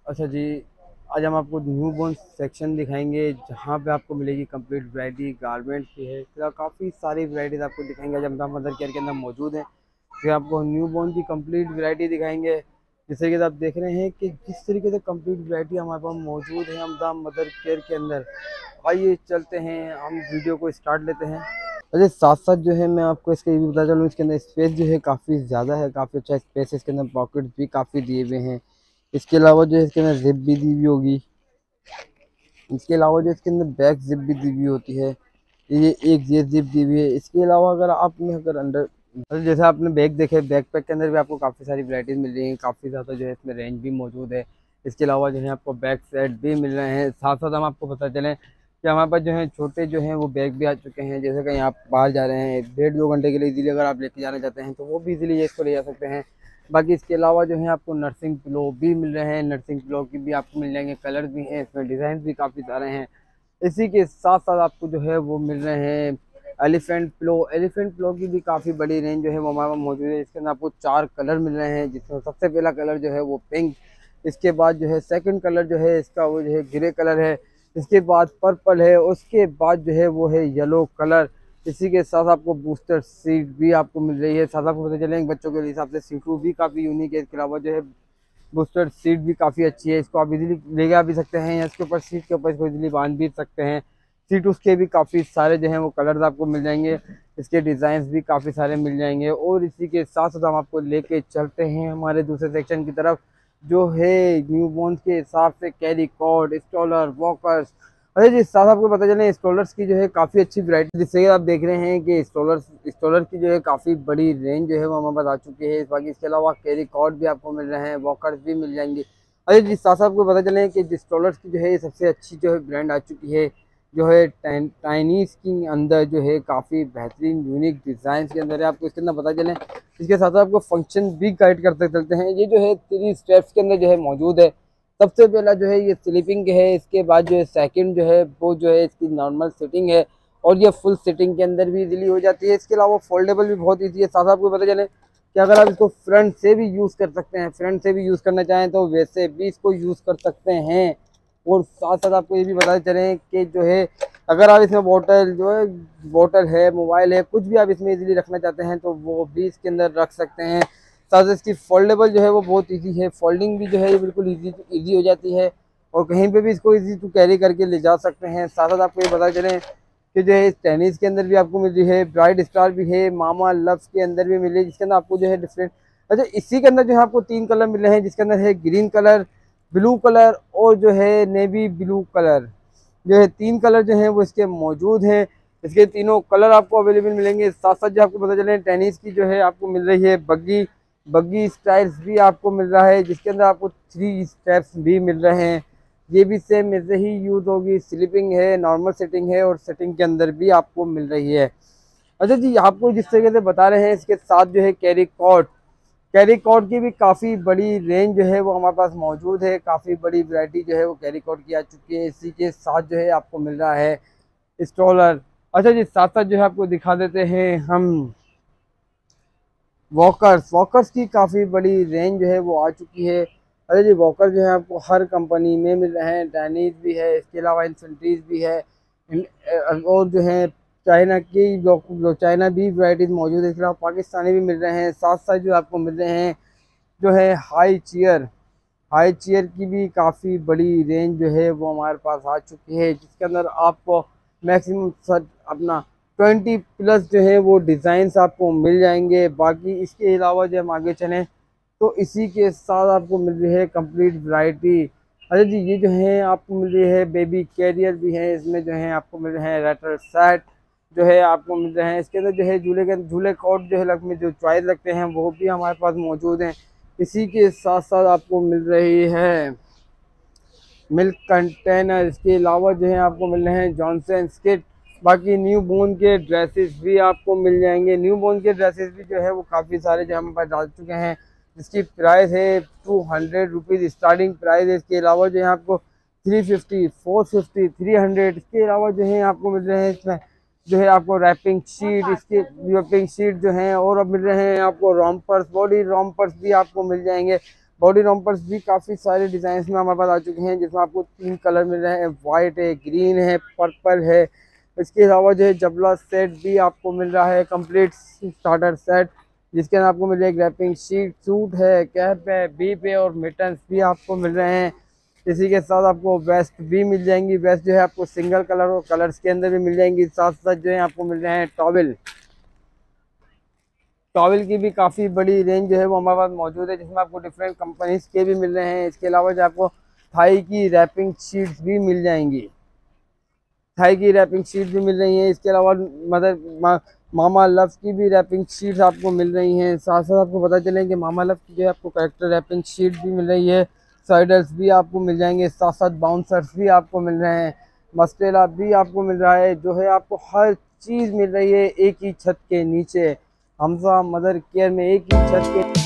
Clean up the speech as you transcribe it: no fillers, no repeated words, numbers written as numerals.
अच्छा जी, आज हम आपको न्यू बॉर्न सेक्शन दिखाएंगे जहाँ पे आपको मिलेगी कंप्लीट वैरायटी गारमेंट की है। फिर काफ़ी सारी वैरायटीज आपको दिखाएंगे। जब हम मदर केयर के अंदर मौजूद हैं फिर आपको न्यू बॉर्न की कंप्लीट वैरायटी दिखाएंगे। जैसे कि आप देख रहे हैं कि किस तरीके से कंप्लीट वैरायटी हमारे पास मौजूद है हमदाम मदर केयर के अंदर। आइए चलते हैं, हम वीडियो को स्टार्ट लेते हैं। अरे साथ साथ जो है मैं आपको इसके ये भी बता चलूँ, इसके अंदर स्पेस जो है काफ़ी ज़्यादा है, काफ़ी अच्छा स्पेस है। इसके अंदर पॉकेट भी काफ़ी दिए हुए हैं। इसके अलावा जो है इसके अंदर जिप भी दी हुई होगी। इसके अलावा जो इसके अंदर बैक जिप भी दी हुई होती है। ये एक ये जिप दी हुई है। इसके अलावा अगर आपने अगर अंडर जैसे आपने बैग देखे, बैकपैक के अंदर भी आपको काफ़ी सारी वैरायटीज मिल रही हैं। काफ़ी ज़्यादा जो है इसमें रेंज भी मौजूद है। इसके अलावा जो है आपको बैक सेट भी मिल रहे हैं। साथ साथ हम आपको पता चलें कि हमारे पास जो है छोटे जो हैं वो बैग भी आ चुके हैं। जैसे कहीं आप बाहर जा रहे हैं 1.5-2 घंटे के लिए इजीली अगर आप लेके जाना चाहते हैं तो वो भी इजीली ये इसको ले जा सकते हैं। बाकी इसके अलावा जो है आपको नर्सिंग पिलो भी मिल रहे हैं। नर्सिंग पिलो की भी आपको मिल जाएंगे, कलर भी हैं, इसमें डिज़ाइन भी काफ़ी सारे हैं। इसी के साथ साथ आपको जो है वो मिल रहे हैं एलिफेंट पिलो। एलिफेंट पिलो की भी काफ़ी बड़ी रेंज जो है वो हमारे पास मौजूद है। इसके अंदर आपको 4 कलर मिल रहे हैं, जिसमें सबसे पहला कलर जो है वो पिंक। इसके बाद जो है सेकंड कलर जो है इसका वो जो है ग्रे कलर है। इसके बाद पर्पल है। उसके बाद जो है वो है येलो कलर। इसी के साथ आपको बूस्टर सीट भी आपको मिल रही है। साथ आपको पता चलेंगे बच्चों के हिसाब से सीटू भी काफ़ी यूनिक है। इसके अलावा जो है बूस्टर सीट भी काफ़ी अच्छी है। इसको आप इजीली ले जा भी सकते हैं या इसके ऊपर सीट के ऊपर इसको इजीली बांध भी सकते हैं। सीट उसके भी काफ़ी सारे जो हैं वो कलर्स आपको मिल जाएंगे। इसके डिज़ाइंस भी काफ़ी सारे मिल जाएंगे। और इसी के साथ साथ हम आपको लेके चलते हैं हमारे दूसरे सेक्शन की तरफ, जो है न्यू बॉर्न के हिसाब से कैरी कॉर्ड, स्टॉलर, वॉकर्स। अरे जी साथ आपको पता चले स्टॉलर्स की जो है काफ़ी अच्छी वैरायटी, जिससे आप देख रहे हैं कि स्टॉलर की जो है काफ़ी बड़ी रेंज जो है वो हमारे पास आ चुकी है। बाकी इसके अलावा कैरी कॉर्ड भी आपको मिल रहे हैं, वॉकर्स भी मिल जाएंगे। अरे जी साथ आपको पता चले कि स्टॉलर्स की जो है सबसे अच्छी जो है ब्रांड आ चुकी है, जो है चाइनीज़ के अंदर जो है काफ़ी बेहतरीन यूनिक डिज़ाइन के अंदर है। आपको इसके अंदर पता चले इसके साथ आपको फंक्शन भी गाइड करते चलते हैं। ये जो है 3 स्टेप्स के अंदर जो है मौजूद है। सबसे पहला जो है ये स्लीपिंग है। इसके बाद जो है सेकंड जो है वो जो है इसकी नॉर्मल सिटिंग है, और ये फुल सिटिंग के अंदर भी इजीली हो जाती है। इसके अलावा फोल्डेबल भी बहुत ईजी है। साथ आपको पता चले कि अगर आप इसको फ्रंट से भी यूज़ कर सकते हैं, फ्रंट से भी यूज़ करना चाहें तो वैसे भी इसको यूज़ कर सकते हैं। और साथ साथ आपको ये भी बताते चलें कि जो है अगर आप इसमें बोतल है, मोबाइल है, कुछ भी आप इसमें इजीली रखना चाहते हैं तो वो भी इसके अंदर रख सकते हैं। साथ इसकी फोल्डेबल जो है वो बहुत इजी है। फोल्डिंग भी जो है ये बिल्कुल इजी हो जाती है, और कहीं पे भी इसको इजी टू कैरी करके ले जा सकते हैं। साथ साथ आपको ये बता चलें कि जो है टेनिस के अंदर भी आपको मिल रही है, ब्राइट स्टार भी है, मामा लव्स के अंदर भी मिल रही है, जिसके अंदर आपको जो है डिफरेंट। अच्छा, इसी के अंदर जो है आपको 3 कलर मिल रहे हैं, जिसके अंदर है ग्रीन कलर, ब्लू कलर और जो है नेवी ब्लू कलर। जो है 3 कलर जो हैं वो इसके मौजूद हैं। इसके तीनों कलर आपको अवेलेबल मिलेंगे। साथ साथ जो आपको पता चले टेनिस की जो है आपको मिल रही है बग्गी बग्गी स्टाइल्स भी आपको मिल रहा है, जिसके अंदर आपको 3 स्टेप्स भी मिल रहे हैं। ये भी सेम ऐसे ही यूज़ होगी। स्लीपिंग है, नॉर्मल सेटिंग है, और सेटिंग के अंदर भी आपको मिल रही है। अच्छा जी, आपको जिस तरीके से बता रहे हैं इसके साथ जो है कैरी कॉर्ड की भी काफ़ी बड़ी रेंज जो है वो हमारे पास मौजूद है। काफ़ी बड़ी वैरायटी जो है वो कैरी कॉर्ड की आ चुकी है। इसी के साथ जो है आपको मिल रहा है स्ट्रोलर। अच्छा जी, साथ साथ जो है आपको दिखा देते हैं हम वॉकर्स की काफ़ी बड़ी रेंज जो है वो आ चुकी है। अरे जी, वॉकर जो है आपको हर कंपनी में मिल रहे हैं। डैनीज भी है, इसके अलावा इन्फेंट्रीज भी है, और जो है चाइना की जो चाइना भी वैराइटीज मौजूद है। इसके अलावा पाकिस्तानी भी मिल रहे हैं। साथ साथ जो आपको मिल रहे हैं जो है हाई चेयर की भी काफ़ी बड़ी रेंज जो है वो हमारे पास आ चुकी है, जिसके अंदर आपको मैक्सिमम अपना 20 प्लस जो है वो डिज़ाइंस आपको मिल जाएंगे। बाकी इसके अलावा जब हम आगे चलें तो इसी के साथ आपको मिल रही है कंप्लीट वैरायटी। अच्छा जी, ये जो है आपको मिल रही है बेबी कैरियर भी है। इसमें जो है आपको मिल रहे हैं रेटर सेट जो है आपको मिल रहे हैं। इसके अंदर जो है झूले कॉट जो है में जो चॉइस लगते हैं वो भी हमारे पास मौजूद हैं। इसी के साथ साथ आपको मिल रही है मिल्क कंटेनर। इसके अलावा जो है आपको मिल रहे हैं जॉनसन किट। बाकी न्यू बोर्न के ड्रेसेस भी आपको मिल जाएंगे। न्यू बोर्न के ड्रेसेस भी जो है वो काफ़ी सारे जो हमारे पास डाल चुके हैं, जिसकी प्राइस है 200 रुपीज़ स्टार्टिंग प्राइस है। इसके अलावा जो है आपको 350, 450, 300। इसके अलावा जो है आपको मिल रहे हैं इसमें जो है आपको रैपिंग शीट जो हैं, और अब मिल रहे हैं आपको रॉम्पर्स, बॉडी रॉम्पर्स भी आपको मिल जाएंगे। बॉडी रॉम्पर्स भी काफ़ी सारे डिज़ाइन में हमारे पास आ चुके हैं, जिसमें आपको 3 कलर मिल रहे हैं, वाइट है, ग्रीन है, पर्पल है। इसके अलावा जो है जबला सेट भी आपको मिल रहा है, कंप्लीट स्टार्टर सेट, जिसके अंदर आपको मिल रही है रैपिंग शीट, सूट है, कैप है, बीप है और मिटन्स भी आपको मिल रहे हैं। इसी के साथ आपको वेस्ट भी मिल जाएंगी। वेस्ट जो है आपको सिंगल कलर और कलर्स के अंदर भी मिल जाएंगी। साथ साथ जो है आपको मिल रहे हैं टॉवल। टॉवल की भी काफ़ी बड़ी रेंज जो है वो हमारे पास मौजूद है, जिसमें आपको डिफरेंट कंपनीज के भी मिल रहे हैं। इसके अलावा जो आपको थाई की रैपिंग शीट्स भी मिल जाएंगी, थाई की रैपिंग शीट भी मिल रही हैं। इसके अलावा मामा लव की भी रैपिंग शीट्स आपको मिल रही हैं। साथ साथ आपको पता चले कि मामा लव की जो है आपको करेक्टर रैपिंग शीट भी मिल रही है, साइडर्स भी आपको मिल जाएंगे, साथ साथ बाउंसर्स भी आपको मिल रहे हैं, मस्टेला भी आपको मिल रहा है। जो है आपको हर चीज़ मिल रही है एक ही छत के नीचे। हमजा मदर केयर में एक ही छत के